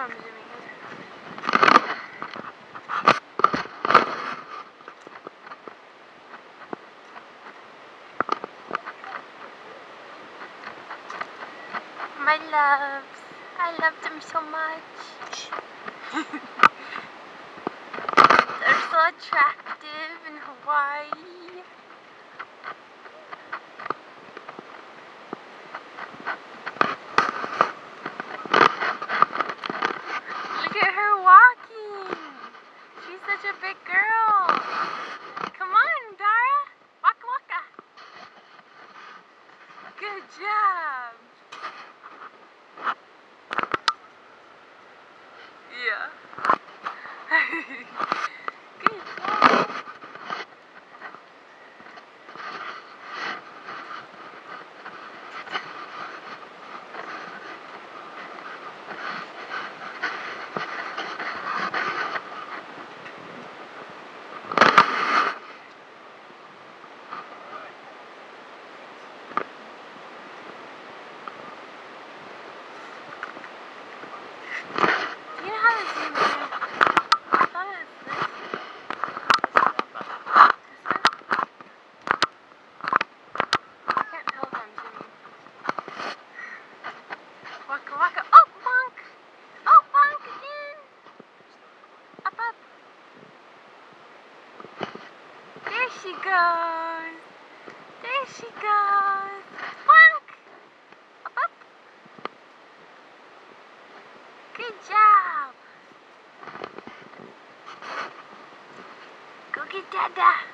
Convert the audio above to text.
I'm zooming in. My loves. I love them so much. They're so attractive in Hawaii. Look at her walking. She's such a big girl. Come on, Dara. Waka waka. Good job. Yeah. Good job. Do you know how to zoom in? I thought it was this. This one? I can't tell if I'm zooming. Waka waka. Oh, bonk! Oh, bonk again! Up, up. There she goes. There she goes. Bonk! Up, up. Good job. Go get Dada.